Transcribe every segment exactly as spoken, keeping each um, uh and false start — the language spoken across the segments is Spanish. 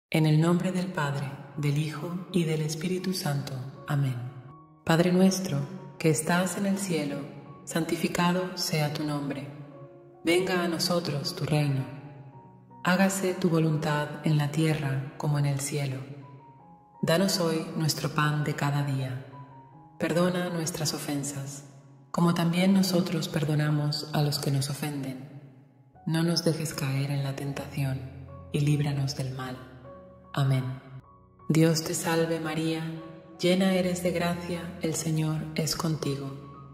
En el nombre del Padre, del Hijo y del Espíritu Santo. Amén. Padre nuestro, que estás en el cielo, santificado sea tu nombre. Venga a nosotros tu reino. Hágase tu voluntad en la tierra como en el cielo. Danos hoy nuestro pan de cada día. Perdona nuestras ofensas, como también nosotros perdonamos a los que nos ofenden. No nos dejes caer en la tentación y líbranos del mal. Amén. Dios te salve María, llena eres de gracia, el Señor es contigo.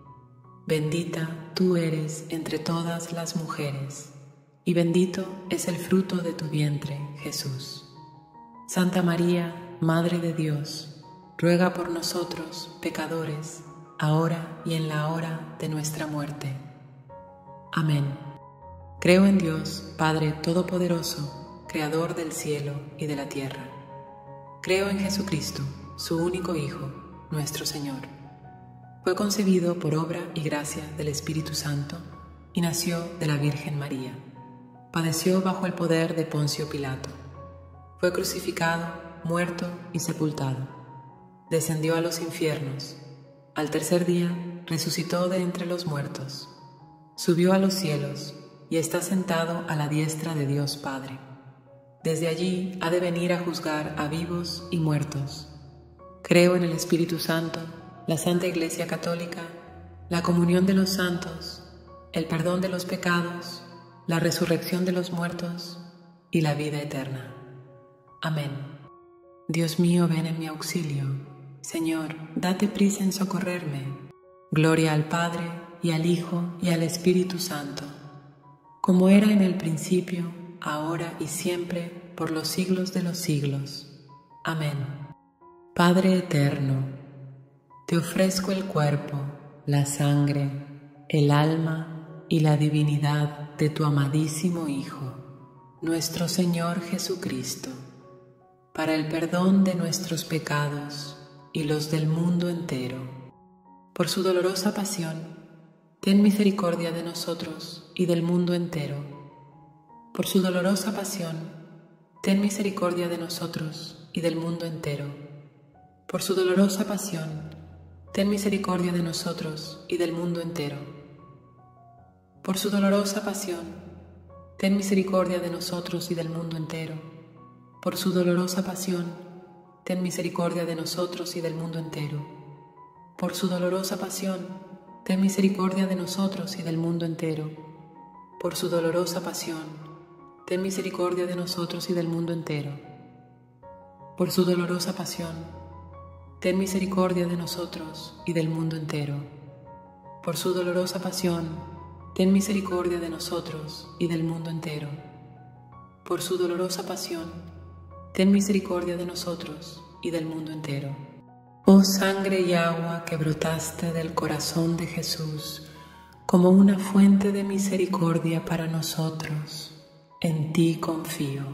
Bendita tú eres entre todas las mujeres, y bendito es el fruto de tu vientre, Jesús. Santa María, Madre de Dios, ruega por nosotros, pecadores, ahora y en la hora de nuestra muerte. Amén. Creo en Dios, Padre Todopoderoso, Creador del cielo y de la tierra. Creo en Jesucristo, su único Hijo, nuestro Señor. Fue concebido por obra y gracia del Espíritu Santo y nació de la Virgen María. Padeció bajo el poder de Poncio Pilato. Fue crucificado, muerto y sepultado. Descendió a los infiernos. Al tercer día resucitó de entre los muertos. Subió a los cielos y está sentado a la diestra de Dios Padre. Desde allí ha de venir a juzgar a vivos y muertos. Creo en el Espíritu Santo, la Santa Iglesia Católica, la comunión de los santos, el perdón de los pecados, la resurrección de los muertos y la vida eterna. Amén. Dios mío, ven en mi auxilio. Señor, date prisa en socorrerme. Gloria al Padre, y al Hijo, y al Espíritu Santo, como era en el principio, ahora y siempre, por los siglos de los siglos. Amén. Padre eterno, te ofrezco el cuerpo, la sangre, el alma y la divinidad de tu amadísimo Hijo, nuestro Señor Jesucristo, para el perdón de nuestros pecados y los del mundo entero. Por su dolorosa pasión, ten misericordia de nosotros y del mundo entero. Por su dolorosa pasión, ten misericordia de nosotros y del mundo entero. Por su dolorosa pasión, ten misericordia de nosotros y del mundo entero. Por su dolorosa pasión, ten misericordia de nosotros y del mundo entero. Por su dolorosa pasión, ten misericordia de nosotros y del mundo entero. Por su dolorosa pasión, ten misericordia de nosotros y del mundo entero. Por su dolorosa pasión, ten misericordia de nosotros y del mundo entero. Por su dolorosa pasión, ten misericordia de nosotros y del mundo entero. Por su dolorosa pasión, ten misericordia de nosotros y del mundo entero. Por su dolorosa pasión, ten misericordia de nosotros y del mundo entero. Oh sangre y agua que brotaste del corazón de Jesús como una fuente de misericordia para nosotros, en ti confío.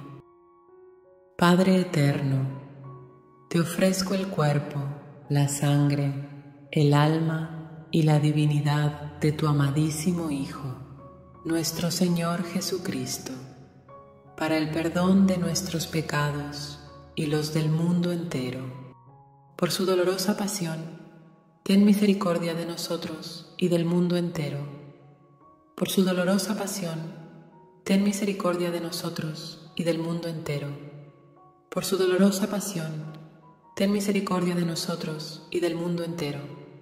Padre eterno, te ofrezco el cuerpo, la sangre, el alma y la divinidad de tu amadísimo Hijo, nuestro Señor Jesucristo, para el perdón de nuestros pecados y los del mundo entero. Por su dolorosa pasión, ten misericordia de nosotros y del mundo entero. Por su dolorosa pasión, ten misericordia de nosotros y del mundo entero. Por su dolorosa pasión, ten misericordia de nosotros y del mundo entero.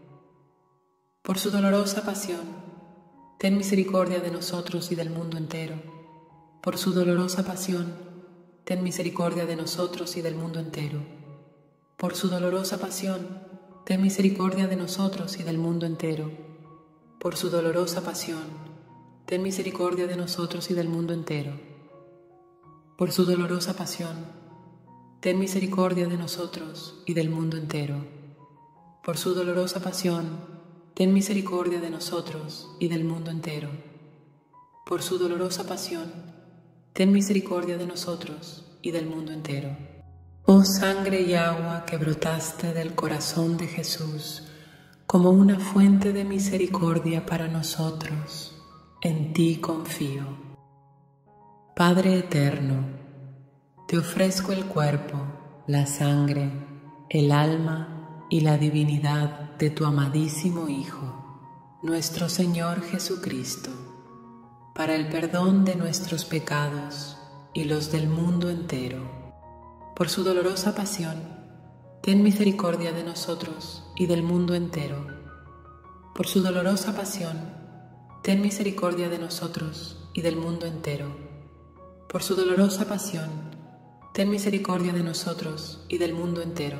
Por su dolorosa pasión, ten misericordia de nosotros y del mundo entero. Por su dolorosa pasión, ten misericordia de nosotros y del mundo entero. Por su dolorosa pasión, ten misericordia de nosotros y del mundo entero. Por su dolorosa pasión, ten misericordia de nosotros y del mundo entero. Por su dolorosa pasión, ten misericordia de nosotros y del mundo entero. Por su dolorosa pasión, ten misericordia de nosotros y del mundo entero. Por su dolorosa pasión, ten misericordia de nosotros y del mundo entero. Oh sangre y agua que brotaste del corazón de Jesús como una fuente de misericordia para nosotros, en ti confío. Padre eterno, te ofrezco el cuerpo, la sangre, el alma y la divinidad de tu amadísimo Hijo, nuestro Señor Jesucristo, para el perdón de nuestros pecados y los del mundo entero. Por su dolorosa pasión, ten misericordia de nosotros y del mundo entero. Por su dolorosa pasión, ten misericordia de nosotros y del mundo entero. Por su dolorosa pasión, ten misericordia de nosotros y del mundo entero.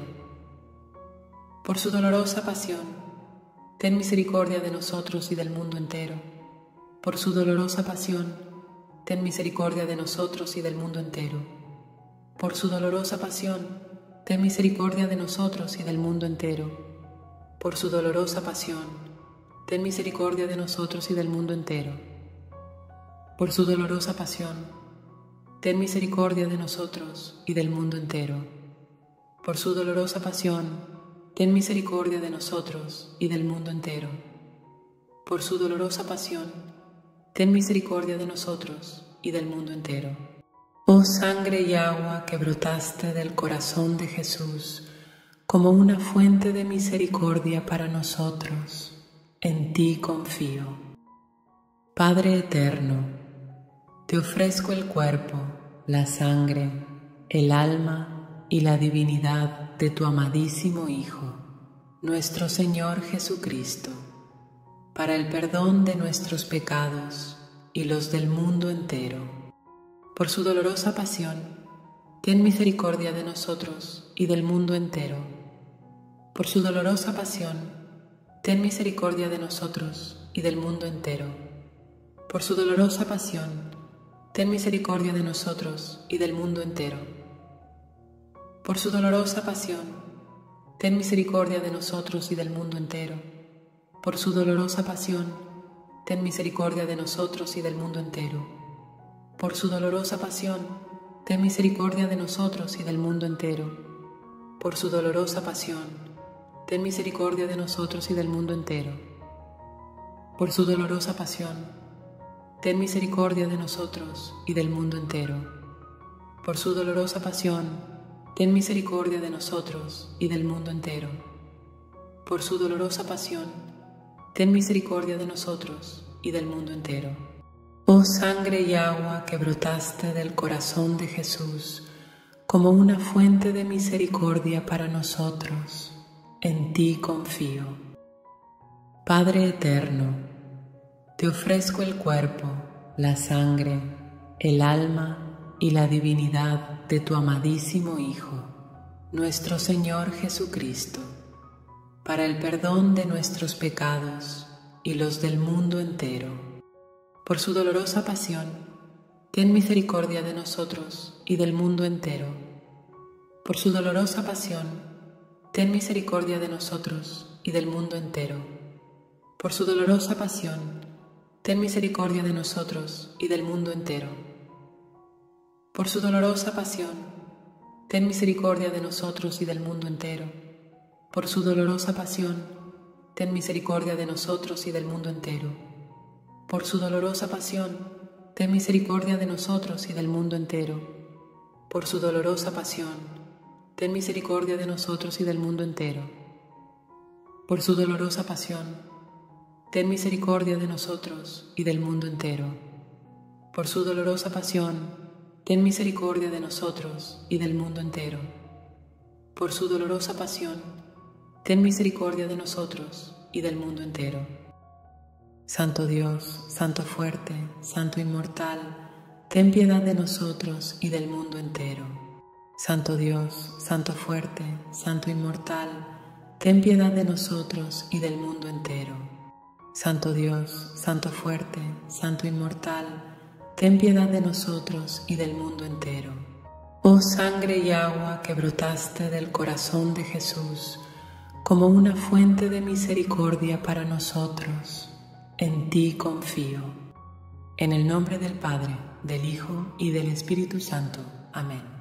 Por su dolorosa pasión, ten misericordia de nosotros y del mundo entero. Por su dolorosa pasión, ten misericordia de nosotros y del mundo entero. Por su dolorosa pasión, ten misericordia de nosotros y del mundo entero. Por su dolorosa pasión, ten misericordia de nosotros y del mundo entero. Por su dolorosa pasión, ten misericordia de nosotros y del mundo entero. Por su dolorosa pasión, ten misericordia de nosotros y del mundo entero. Por su dolorosa pasión, ten misericordia de nosotros y del mundo entero. Oh sangre y agua que brotaste del corazón de Jesús como una fuente de misericordia para nosotros, en ti confío. Padre eterno, te ofrezco el cuerpo, la sangre, el alma y la divinidad de tu amadísimo Hijo, nuestro Señor Jesucristo, para el perdón de nuestros pecados y los del mundo entero. Por su dolorosa pasión, ten misericordia de nosotros y del mundo entero. Por su dolorosa pasión, ten misericordia de nosotros y del mundo entero. Por su dolorosa pasión, ten misericordia de nosotros y del mundo entero. Por su dolorosa pasión, ten misericordia de nosotros y del mundo entero. Por su dolorosa pasión, ten misericordia de nosotros y del mundo entero. Por su dolorosa pasión, ten misericordia de nosotros y del mundo entero. Por su dolorosa pasión, ten misericordia de nosotros y del mundo entero. Por su dolorosa pasión, ten misericordia de nosotros y del mundo entero. Por su dolorosa pasión, ten misericordia de nosotros y del mundo entero. Por su dolorosa pasión, ten misericordia de nosotros y del mundo entero. Oh sangre y agua que brotaste del corazón de Jesús como una fuente de misericordia para nosotros, en ti confío. Padre eterno, te ofrezco el cuerpo, la sangre, el alma y la divinidad de tu amadísimo Hijo, nuestro Señor Jesucristo, para el perdón de nuestros pecados y los del mundo entero. Por su dolorosa pasión, ten misericordia de nosotros y del mundo entero. Por su dolorosa pasión, ten misericordia de nosotros y del mundo entero. Por su dolorosa pasión, ten misericordia de nosotros y del mundo entero. Por su dolorosa pasión, ten misericordia de nosotros y del mundo entero. Por su dolorosa pasión, ten misericordia de nosotros y del mundo entero. Por su dolorosa pasión, ten misericordia de nosotros y del mundo entero. Por su dolorosa pasión, ten misericordia de nosotros y del mundo entero. Por su dolorosa pasión, ten misericordia de nosotros y del mundo entero. Por su dolorosa pasión, ten misericordia de nosotros y del mundo entero. Por su dolorosa pasión, ten misericordia de nosotros y del mundo entero. Santo Dios, Santo fuerte, Santo inmortal, ten piedad de nosotros y del mundo entero. Santo Dios, Santo fuerte, Santo inmortal, ten piedad de nosotros y del mundo entero. Santo Dios, Santo fuerte, Santo inmortal, ten piedad de nosotros y del mundo entero. Oh sangre y agua que brotaste del corazón de Jesús como una fuente de misericordia para nosotros, en ti confío. En el nombre del Padre, del Hijo y del Espíritu Santo. Amén.